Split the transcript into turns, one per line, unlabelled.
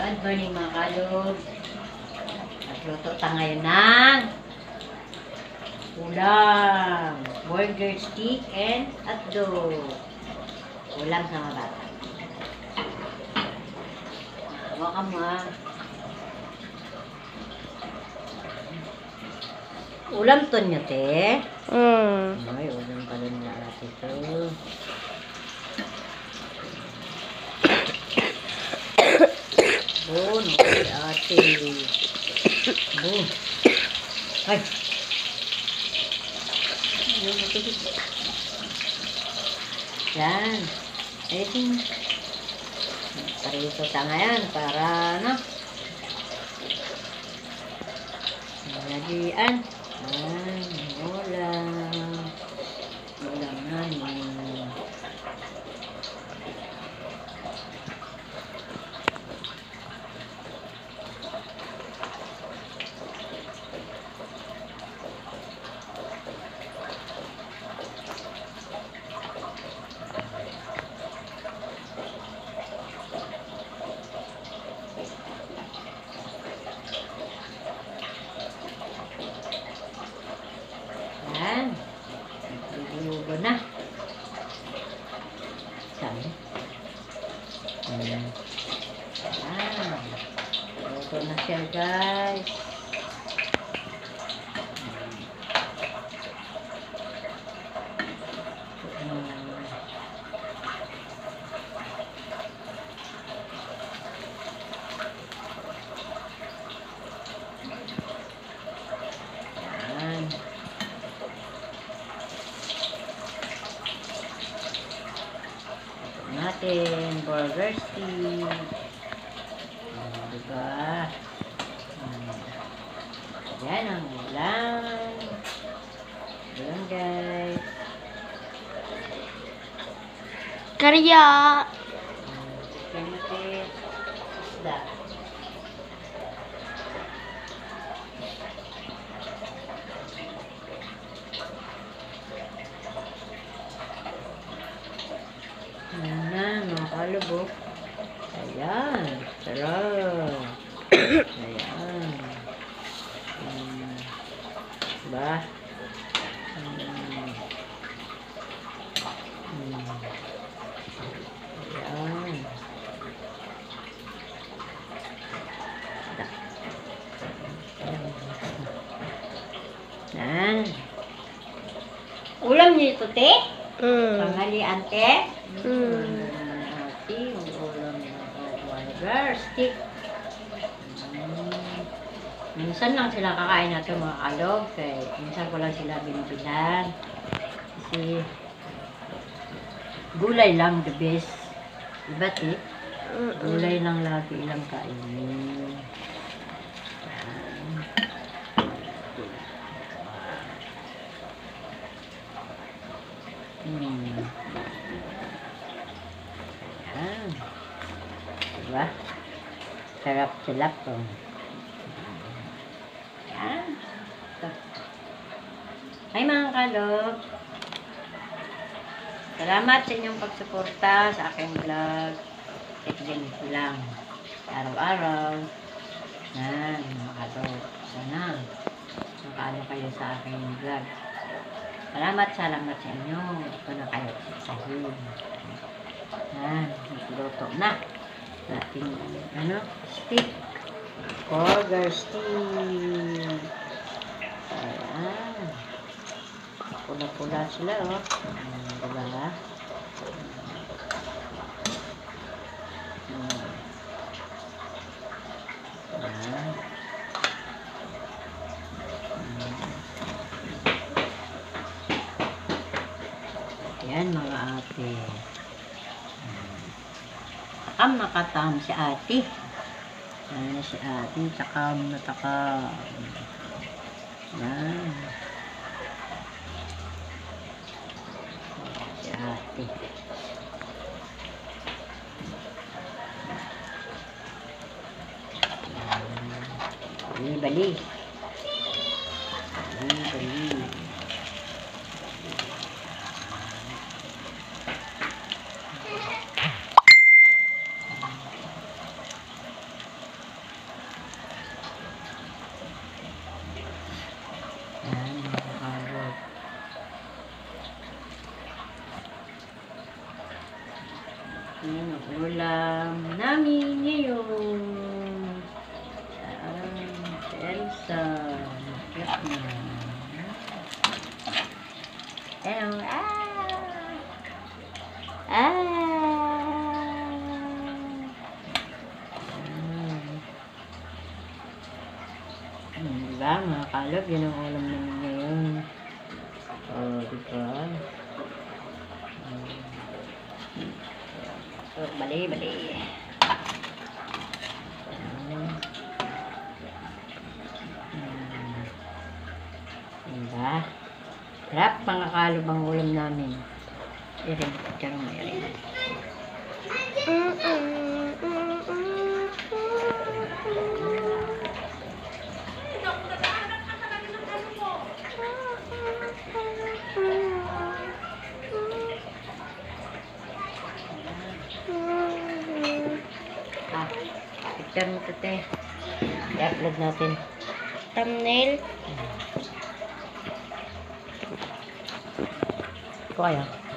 Good morning mga kalog. Nagluto tayo ngayon ng ulam. Burger stick and hotdog. Ulam sa mga bata. Hawa ka mo ah. Ulam to nyo te. Ay, ulam pala nila ate to. Oh, no, ate. Oh. Ay. Yan. Ayun. Parito ta ngayon para ano. Nagian. Ulam. Ulam namin. Yan. Naglugo na. Saan? Yan. Luto na siya guys. Natin burger stick. Diba? Yan ang ulam. Yan guys.
Karya.
Chicken natin. Isda. Ayan, mga kalubok. Ayan, sarap. Ayan. Diba? Ayan. Ayan. Ulam niyo ito, te? Panghalian, te? Ate, ang ulam ng burger stick. Minsan lang sila kakain natin mga kalog. Kaya minsan ko lang sila binibilan. Kasi gulay lang the best. Diba, te? Gulay lang lagi ilang kainin. Ayan. Diba? Sarap-sarap po. Ayan. Hi mga kalog. Salamat sa inyong pagsuporta sa aking vlog. Tignan lang. Araw-araw. Ayan mga kalog. Sana makaano kayo sa aking vlog. Salamat sa inyo. Ito na kayo sa sahig. Nagluto na. Ating stick. Burger stick. Ayan. Pula-pula sila, oh. Diba? Ayan. Yan mga ate. Nakatam si ate. Ayan si ate. Takam na takam. Yan. Si ate. Bali-bali. Bali-bali. Yan ang ulam namin ngayon. Si Elsa. Cute na. Hello. Diba, mga kalog, yun ang ulam namin ngayon. Diba? Bali. Diba? Sarap, mga kalog ang ulam namin. Irin, charong may irin. Picture mo ito, te. I-upload natin.
Thumbnail.
Ito kaya.